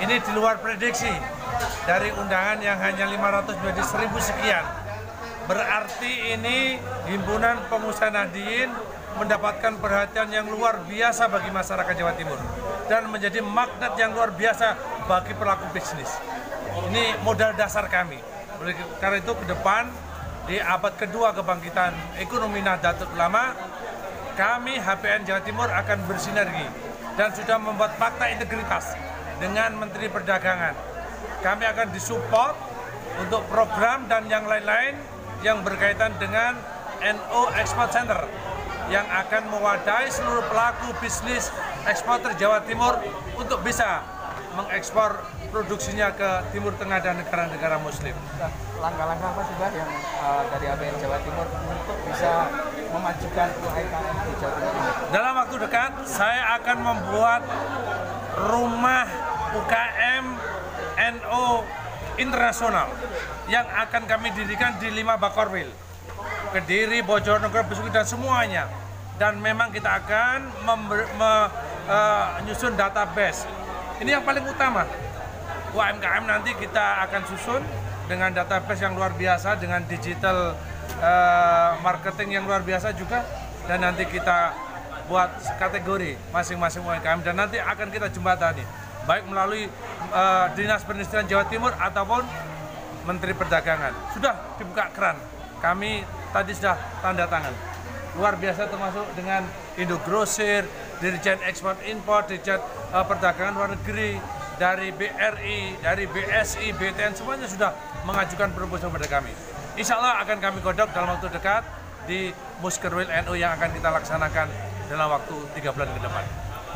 Ini di luar prediksi dari undangan yang hanya 500 menjadi 1000 sekian. Berarti ini himpunan pengusaha Nahdien mendapatkan perhatian yang luar biasa bagi masyarakat Jawa Timur dan menjadi magnet yang luar biasa bagi pelaku bisnis. Ini modal dasar kami. Karena itu ke depan di abad kedua kebangkitan ekonomi Nahdlatul Ulama, kami HPN Jawa Timur akan bersinergi dan sudah membuat fakta integritas dengan Menteri Perdagangan. Kami akan disupport untuk program dan yang lain-lain yang berkaitan dengan NO Export Center yang akan mewadahi seluruh pelaku bisnis eksporter Jawa Timur untuk bisa mengekspor produksinya ke Timur Tengah dan negara-negara Muslim. Langkah-langkah apa sih Pak yang dari HPN Jawa Timur untuk bisa memajukan UMKM di Jawa Timur? Dalam waktu dekat, saya akan membuat rumah UKM NO internasional yang akan kami dirikan di 5 Bakorwil, Kediri, Bojonegoro, Besuki, dan semuanya. Dan memang kita akan menyusun database. Ini yang paling utama. UMKM nanti kita akan susun dengan database yang luar biasa, dengan digital marketing yang luar biasa juga. Dan nanti kita buat kategori masing-masing UMKM dan nanti akan kita jembatani, baik melalui Dinas Perindustrian Jawa Timur ataupun Menteri Perdagangan. Sudah dibuka keran, kami tadi sudah tanda tangan. Luar biasa termasuk dengan Indogrosir, Dirjen Ekspor Impor, Dirjen Perdagangan Luar Negeri, dari BRI, dari BSI, BTN, semuanya sudah mengajukan proposal kepada kami. Insya Allah akan kami godok dalam waktu dekat di Muskerwil NU yang akan kita laksanakan dalam waktu 3 bulan ke depan.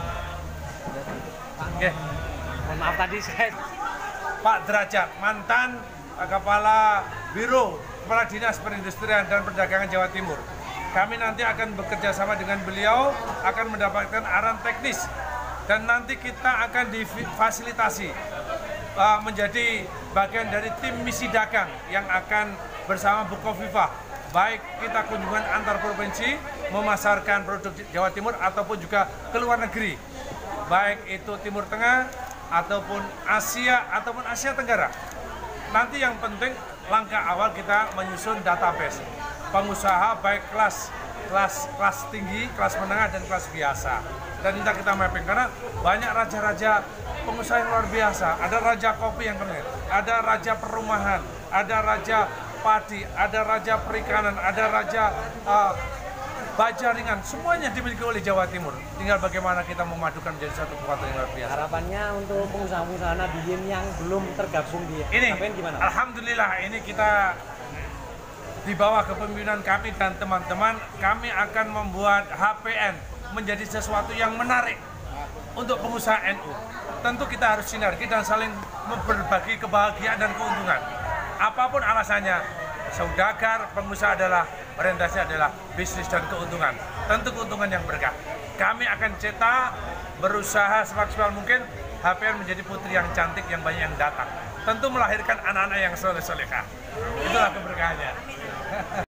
Oke. Mohon maaf tadi saya Pak Derajat, mantan Kepala Biro Kepala Dinas Perindustrian dan Perdagangan Jawa Timur. Kami nanti akan bekerja sama dengan beliau, akan mendapatkan arahan teknis dan nanti kita akan difasilitasi menjadi bagian dari tim misi dagang yang akan bersama Bukoviva, baik kita kunjungan antar provinsi memasarkan produk Jawa Timur ataupun juga ke luar negeri, baik itu Timur Tengah ataupun Asia Tenggara. Nanti yang penting langkah awal kita menyusun database pengusaha baik kelas tinggi, kelas menengah, dan kelas biasa. Dan kita mapping karena banyak raja-raja pengusaha yang luar biasa. Ada raja kopi yang keren, ada raja perumahan, ada raja padi, ada raja perikanan, ada raja baja ringan. Semuanya dimiliki oleh Jawa Timur. Tinggal bagaimana kita memadukan menjadi satu kekuatan yang luar biasa. harapannya untuk pengusaha-pengusaha Nahdien yang belum tergabung di HPN gimana? Alhamdulillah ini kita di bawah kepemimpinan kami dan teman-teman, kami akan membuat HPN menjadi sesuatu yang menarik untuk pengusaha NU. Tentu kita harus sinergi dan saling berbagi kebahagiaan dan keuntungan. Apapun alasannya, saudagar, pengusaha adalah orientasi adalah bisnis dan keuntungan. Tentu keuntungan yang berkah. Kami akan cetak, berusaha semaksimal mungkin HPN menjadi putri yang cantik yang banyak yang datang. Tentu melahirkan anak-anak yang soleh-solehah. Itulah keberkahannya.